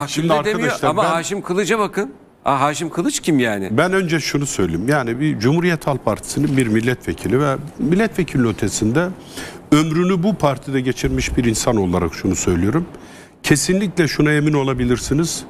Şimdi arkadaşlar ama Haşim Kılıç'a bakın. Haşim Kılıç kim yani? Ben önce şunu söyleyeyim. Yani bir Cumhuriyet Halk Partisi'nin bir milletvekili ve milletvekili ötesinde ömrünü bu partide geçirmiş bir insan olarak şunu söylüyorum. Kesinlikle şuna emin olabilirsiniz.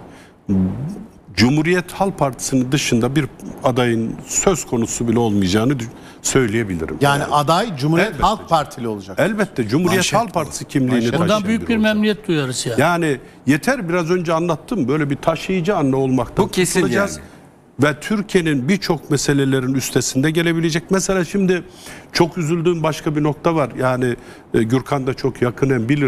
Cumhuriyet Halk Partisi'nin dışında bir adayın söz konusu bile olmayacağını söyleyebilirim. Yani aday Cumhuriyet Elbette. Halk Partili olacak. Elbette Cumhuriyet Halk Partisi kimliğini taşıyan Buradan büyük bir olacak. memnuniyet duyarız yani. Yani yeter, biraz önce anlattım, böyle bir taşıyıcı anne olmaktan Bu kesin kurtulacağız. yani. Ve Türkiye'nin birçok meselelerin üstesinde gelebilecek. Mesela şimdi çok üzüldüğüm başka bir nokta var. Yani Gürkan da çok yakinen bilir.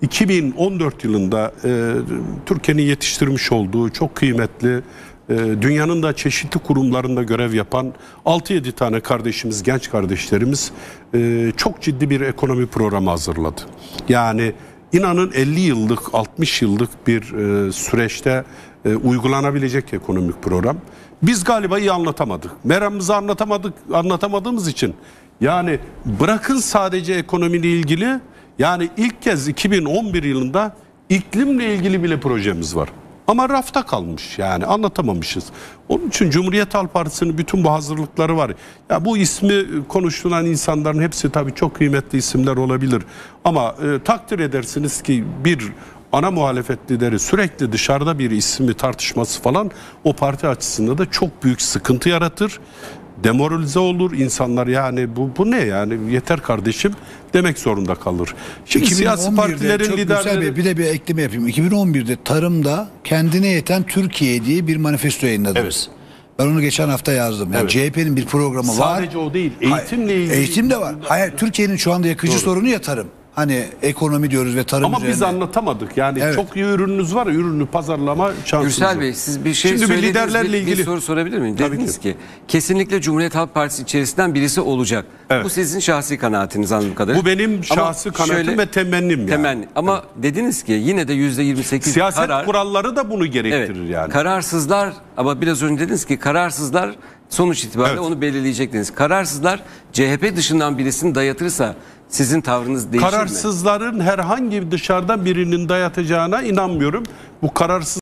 2014 yılında Türkiye'nin yetiştirmiş olduğu çok kıymetli, dünyanın da çeşitli kurumlarında görev yapan 6-7 tane kardeşimiz, genç kardeşlerimiz çok ciddi bir ekonomi programı hazırladı. Yani inanın 50 yıllık, 60 yıllık bir süreçte uygulanabilecek ekonomik program. Biz galiba iyi anlatamadık. Meramımızı anlatamadığımız için, yani bırakın sadece ekonomiyle ilgili, yani ilk kez 2011 yılında iklimle ilgili bile projemiz var. Ama rafta kalmış, yani anlatamamışız. Onun için Cumhuriyet Halk Partisi'nin bütün bu hazırlıkları var. Ya bu ismi konuşulan insanların hepsi tabii çok kıymetli isimler olabilir. Ama takdir edersiniz ki bir ana muhalefet lideri sürekli dışarıda bir ismi tartışması falan o parti açısından da çok büyük sıkıntı yaratır. Demoralize olur insanlar, yani bu ne yani, yeter kardeşim demek zorunda kalır. Şimdi siyasi partilerin liderleri... Bir de bir ekleme yapayım. 2011'de tarımda kendine yeten Türkiye diye bir manifesto yayınladınız. Evet. Ben onu geçen hafta yazdım. Yani Evet. CHP'nin bir programı var. Sadece o değil, eğitimle ilgili. Eğitim de var. Hayır, Türkiye'nin şu anda yakıcı sorunu ya tarım. Hani ekonomi diyoruz ve tarım Ama üzerine. biz anlatamadık. Yani Evet. çok iyi ürününüz var, ürünü pazarlama şansınız Gürsel var. Bey, siz bir şey Şimdi söylediniz, liderlerle ilgili bir soru sorabilir miyim? Tabii Dediniz ki kesinlikle Cumhuriyet Halk Partisi içerisinden birisi olacak. Evet. Bu sizin şahsi kanaatiniz anladığım kadarıyla. Bu benim Ama şahsi kanaatim ve temennim yani. Temenni. Ama dediniz ki yine de %28 Siyaset karar. kuralları da bunu gerektirir Evet. yani. Kararsızlar, ama biraz önce dediniz ki kararsızlar sonuç itibariyle Evet. onu belirleyecektiniz. Kararsızlar CHP dışından birisini dayatırsa sizin tavrınız değişir mi? Kararsızların herhangi dışarıdan birinin dayatacağına inanmıyorum. Bu kararsız